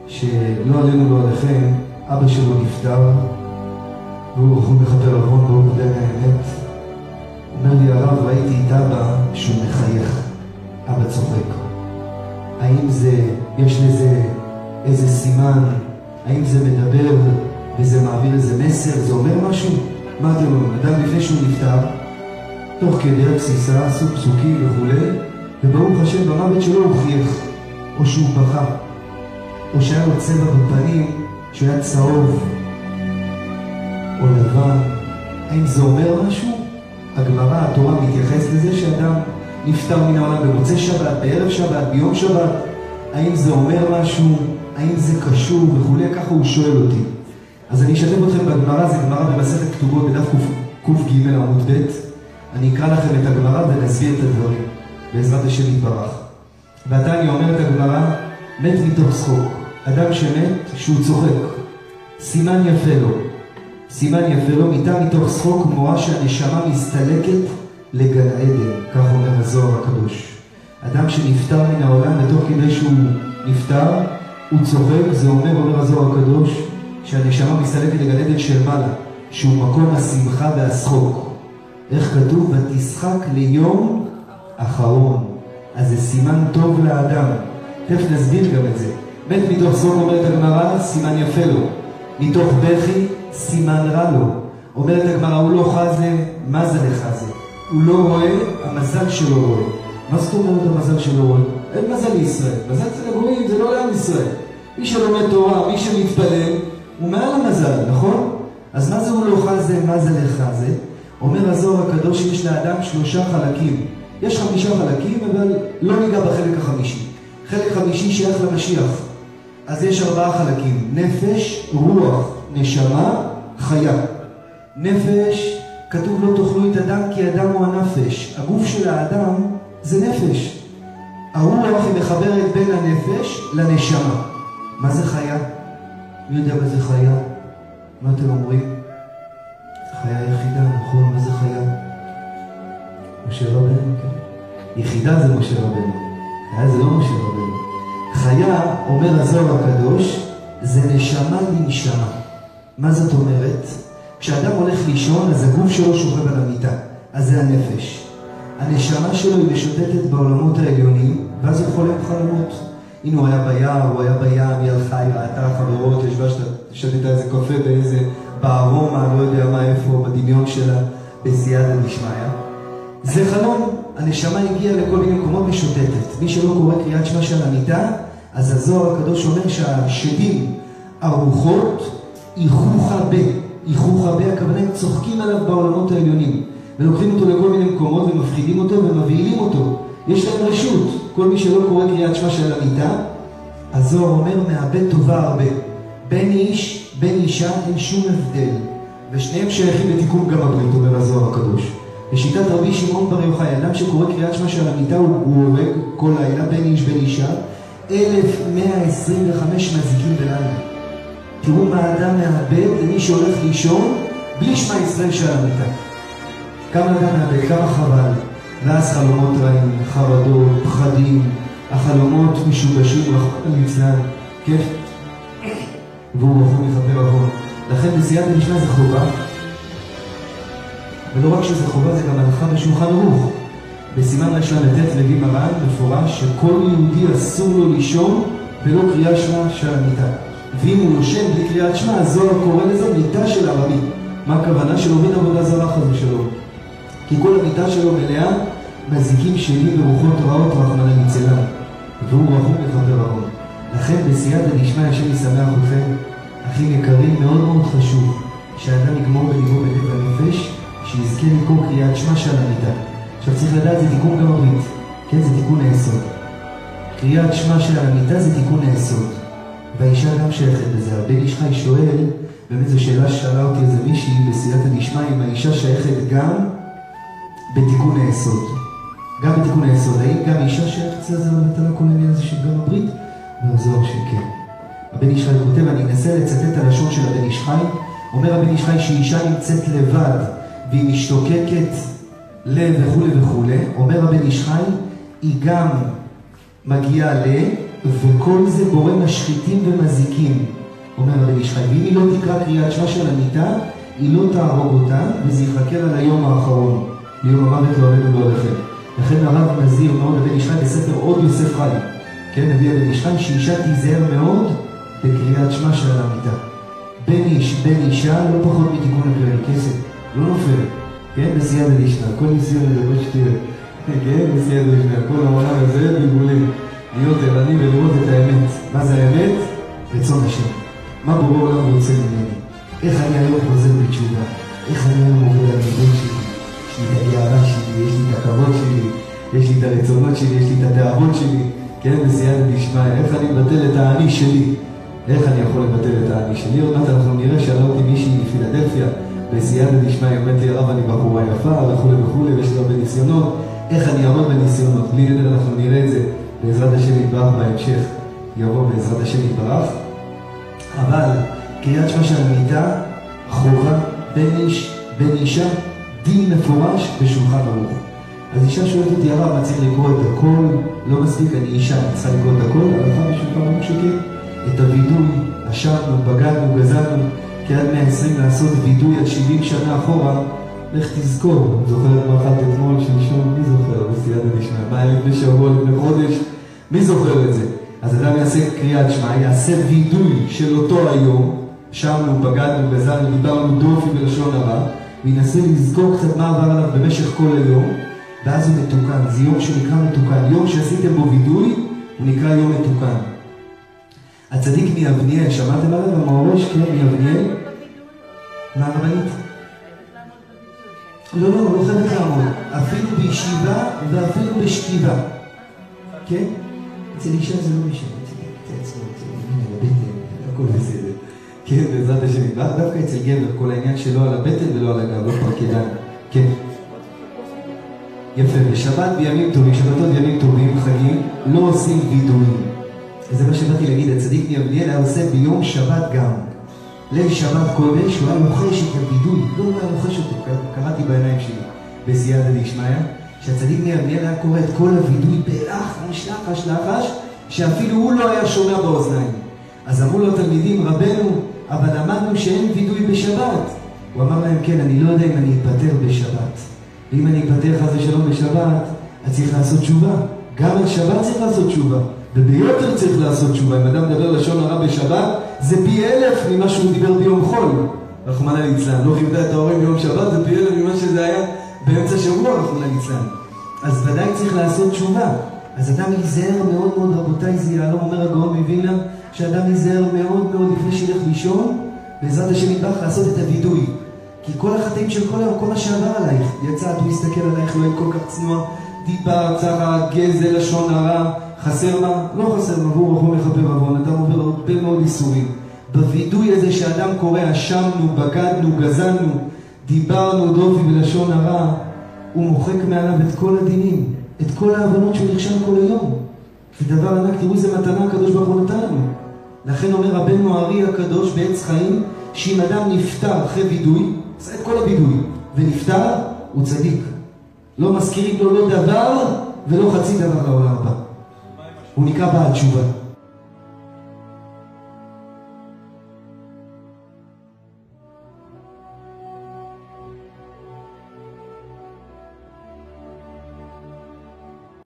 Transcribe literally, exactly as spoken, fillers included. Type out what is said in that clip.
שלא עלינו לא עליכם, אבא שלו נפטר, והוא יכול מחבר לבון והוא מודה מהאמת. אומר לי הרב, ראיתי את אבא שהוא מחייך, אבא צוחק. האם זה, יש לזה איזה סימן, האם זה מדבר וזה מעביר איזה מסר, זה אומר משהו? מה אתם אומרים? אדם לפני שהוא נפטר, תוך כדי הבסיסה, עשו פסוקים וכו', וברוך השם במוות שלו הוא חייך, או שהוא בכה, או שהיה לו צבע בפנים, שהוא היה צהוב, או לבן. האם זה אומר משהו? הגמרא, התורה מתייחס לזה שאדם נפטר מן העולם במוצאי שבת, בערב שבת, ביום שבת. האם זה אומר משהו? האם זה קשור וכו'? ככה הוא שואל אותי. אז אני אשתף אתכם בגמרא, זה גמרא במסכת כתובות בדף ק"ג עמוד ב'. אני אקרא לכם את הגמרא ונסביר את הדברים, בעזרת השם יתברך. ועתה אני אומר את הגמרא, מת מתוך צחוק. אדם שמת שהוא צוחק, סימן יפה לו. סימן יפה לו, מיתה מתוך צחוק מורה שהנשמה מסתלקת לגן עדן, כך אומר הזוהר הקדוש. אדם שנפטר מן העולם בתוך כדי שהוא נפטר, הוא צוחק, זה אומר, אומר הזוהר הקדוש, שהנשמה מסתלקת לגן עדן של מעלה, שהוא מקום השמחה והשחוק. איך כתוב? ותשחק ליום אחרון. אז זה סימן טוב לאדם. תכף נסביר גם את זה. מת מתוך צחוק, אומרת הגמרא, סימן יפה לו. מתוך בכי, סימן רע לו. אומרת הגמרא, הוא לא חזה, מה זה לך זה? הוא לא רואה, המזל שלו רואה. מה זאת אומרת המזל שלו רואה? אין מזל לישראל. מזל זה לגויים, זה לא לעם ישראל. מי שלומד תורה, מי שמתפלל, הוא מעל המזל, נכון? אז מה זה הוא לא חזה, מה זה לך זה? אומר הזוהר הקדוש שיש לאדם שלושה חלקים. יש חמישה חלקים, אבל לא ניגע בחלק החמישי. חלק חמישי שייך למשיח. אז יש ארבעה חלקים. נפש, רוח, נשמה, חיה. נפש, כתוב לא תאכלו את אדם כי אדם הוא הנפש. הגוף של האדם זה נפש. הרוח היא מחברת בין הנפש לנשמה. מה זה חיה? מי יודע מה זה חיה? מה אתם אומרים? חיה יחידה, נכון? מה זה חיה? משה רבנו, כן? יחידה זה משה רבנו. חיה זה לא משה רבנו. חיה, אומר הזוהר הקדוש, זה נשמה לנשמה. מה זאת אומרת? כשאדם הולך לישון, אז הגוף שלו שוכב על המיטה. אז זה הנפש. הנשמה שלו היא משוטטת בעולמות העליונים, ואז הוא חולם חלומות. הנה הוא היה ביער, הוא היה בים, היא הלכה, היא ראתה חברות, ישבה שתתה איזה קפה באיזה בארומה, לא יודע מה איפה, בדמיון שלה, בסייעתא דשמיא. זה חלום. הנשמה הגיעה לכל מיני מקומות משוטטת. מי שלא קורא קריאת שמע של המיטה, אז הזוהר הקדוש אומר שהשדים, הרוחות, איכוחה ב. איכוחה ב, הכוונה הם צוחקים עליו בעולמות העליונים. ולוקחים אותו לכל מיני מקומות ומפחידים אותו ומבהילים אותו. יש להם רשות. כל מי שלא קורא קריאת שמע של המיטה, הזוהר אומר, מאבד טובה הרבה. בין איש, בין אישה, אין שום הבדל. ושניהם שייכים לתיקון גם הברית, אומר הזוהר הקדוש. בשיטת רבי שמעון בר יוחאי, אדם שקורא קריאת שמע של המיטה, הוא, הוא הורג כל לילה, בין איש בין אישה, אלף מאה עשרים וחמש מזיקים בלילה. תראו מה האדם מאבד למי שהולך לישון, בלי שמע ישראל של המיטה. כמה אדם מאבד, כמה חבל. ואז חלומות רעים, חרדות, פחדים, החלומות משובשים, רחמנא ליצלן, כיף. והוא רחום מחבר עוון. לכן בסייעתא דשמיא זה חובה. ולא רק שזה חובה, זה גם הלכה בשולחן ערוך. בסימן רל"ט מביא מרן מפורש שכל יהודי אסור לו לישון ולא קריאת שמע של המיטה. ואם הוא יושן בלי קריאת שמע, הזוהר קורא לזה מיטה של ערבי. מה הכוונה? שלא עובד עבודה זרה חס ושלום. כי כל המיטה שלו מלאה מזיקים שלי ורוחות רעות רחמנא ליצלן. והוא רחום מחבר עוון. לכן בסייעתא דשמיא השם ישמח אתכם, אחים יקרים, מאוד מאוד חשוב שהאדם יגמור בליבו בלב הנפש, שיזכה לקרוא קריאת שמע של המיטה. עכשיו צריך לדעת, זה תיקון גם הברית. כן, זה תיקון היסוד. קריאת שמע של המיטה זה תיקון היסוד. והאישה גם שייכת בזה. הבן איש חי שואל, באמת זו שאלה ששאלה אותי איזה מישהי בסייעתא דשמיא, אם האישה שייכת גם בתיקון היסוד. גם בתיקון היסוד. האם גם האישה שייכת לזה ומתנה כל העניין הזה של גם הברית? והזוהר שכן. הבן איש חי כותב, אני אנסה לצטט הלשון של הבן איש חי. אומר הבן איש חי שאישה נמצאת לבד והיא משתוקקת לב וכו' וכו'. אומר הבן איש חי, היא גם מגיעה ל... וכל זה גורם משחיתים ומזיקים, אומר הבן איש חי. ואם היא לא תקרא קריאת שמע של המיטה, היא לא תהרוג אותה, וזה יחכה על היום האחרון, ליום המוות לא עלינו לא עליכם. לכן הרב מזהיר מאוד הבן איש חי בספר עוד יוסף חי, כן, מביא הבן איש חי, שאישה תיזהר מאוד בקריאת שמע של המיטה. בן איש, בן אישה, לא פחות מתיקון הכללי, כסף, לא נופל, כן, בסייעתא דשמיא, כל ניסיון לדבר שתראה, כן, בסייעתא דשמיא, כל העולם הזה בלבולים, להיות ערני ולראות את האמת. מה זה האמת? רצון השם. מה בורא עולם רוצה ממני? איך אני היום חוזר בתשובה? איך אני היום עובד על הבן שלי? יש לי את הגאווה שלי, יש לי את הכבוד שלי, יש לי את הרצונות שלי, יש לי את התאוות שלי, כן, בסייעתא דשמיא, איך אני מבטל את האני שלי? איך אני יכול לבטל את האני שלי? עוד מעט אנחנו נראה, שאלה אותי מישהי מפילדלפיה, בסייעתא דשמיא, היא אומרת לי, הרב, אני בחורה יפה, וכו' וכו', ויש לי הרבה ניסיונות, איך אני אעמוד בניסיונות? בלי נדר אנחנו נראה את זה, בעזרת השם יתברך בהמשך, יבוא בעזרת השם יתברך. אבל קריאת שמע של המיטה, חובה, בן איש, בן אישה, דין מפורש בשולחן ערוך. אז אישה שואלת אותי, הרב, מה צריך לקרוא את הכל? לא מספיק, אני אישה, אני צריכה לקרוא את הכל, הלכה בשולחן ערוך שכן. את הוידוי, אשרנו, בגדנו, גזלנו, כי עד מאה ועשרים לעשות וידוי עד שבעים שנה אחורה, לך תזכור, זוכרת מה אכלת אתמול, שלשום, מי זוכר? בסייעתא דשמיא, מה היה לפני שבוע, לפני חודש, מי זוכר את זה? אז אדם יעשה קריאת שמע, יעשה וידוי של אותו היום, שרנו, בגדנו, גזלנו, דיברנו דופי בלשון הרע, וינסה לזכור קצת מה עבר עליו במשך כל היום, ואז הוא מתוקן. זה יום שנקרא מתוקן. יום שעשיתם בו וידוי, הוא נקרא יום מתוקן. הצדיק מאבניאל, שמעתם עליו? המאורש, כן, מאבניאל? מה הרבנית? לא, לא, לא חייבת לעמוד. אפילו בישיבה ואפילו בשכיבה. כן? אצל אישה זה לא משנה. אצל עצמו, אצל ימין, על הבטן, הכל בסדר. כן, בעזרת השם. דווקא אצל גבר, כל העניין שלא על הבטן ולא על הגב, לא פרקדן. כן. יפה, בשבת בימים טובים, שבתות בימים טובים, חגים, לא עושים וידויים. וזה מה שבאתי להגיד, הצדיק מאבניאל היה עושה ביום שבת גם. ליל שבת קודש, הוא היה מוחש את הוידוי, לא הוא היה מוחש אותו, קראתי בעיניים שלי, בסייעתא דשמיא, שהצדיק מאבניאל היה קורא את כל הוידוי בלחש, לחש, לחש, שאפילו הוא לא היה שומע באוזניים. אז אמרו לו התלמידים, רבנו, אבל למדנו שאין וידוי בשבת. הוא אמר להם, כן, אני לא יודע אם אני אפטר בשבת. ואם אני אפטר חס ושלום בשבת, אז צריך לעשות תשובה. גם על שבת צריך לעשות תשובה. וביותר צריך לעשות תשובה. אם אדם מדבר לשון הרע בשבת, זה פי אלף ממה שהוא דיבר ביום חול. רחמנא ליצלן. לא כיבדה את ההורים ביום שבת, זה פי אלף ממה שזה היה באמצע שבוע, רחמנא ליצלן. אז ודאי צריך לעשות תשובה. אז אדם ייזהר מאוד מאוד, רבותיי, זה יעלום, אומר הגאון מווילנה, שאדם ייזהר מאוד מאוד לפני שילך לישון, בעזרת השם יתברך לעשות את הוידוי. כי כל החטאים של כל היום, כל מה שעבר עלייך, יצאת, הוא יסתכל עלייך, לא היית כל כך צנוע, דיבר, צרה, גזל, לשון הרע, חסר מה? לא חסר מה, והוא רחום מכפר עוון, אדם עובר הרבה מאוד איסורים. בוידוי הזה שאדם קורא, אשמנו, בגדנו, גזלנו, דיברנו דופי בלשון הרע, הוא מוחק מעליו את כל הדינים, את כל ההבנות שהוא נכשל כל היום. זה דבר ענק, תראו איזה מתנה הקדוש ברוך הוא נתן לנו. לכן אומר רבנו הארי הקדוש בעץ חיים, שאם אדם נפטר אחרי וידוי, עשה את כל הוידוי, ונפטר, הוא צדיק. לא מזכירים לו לא דבר ולא חצי דבר לעולם הבא. הוא נקרא בעל תשובה.